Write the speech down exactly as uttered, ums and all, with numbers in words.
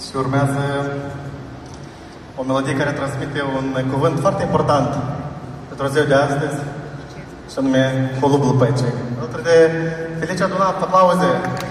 Și urmează o melodie care transmite un cuvânt foarte important pentru ziua de astăzi, și anume Holubul Păcii. Alături de Felicia Dunat, aplauze!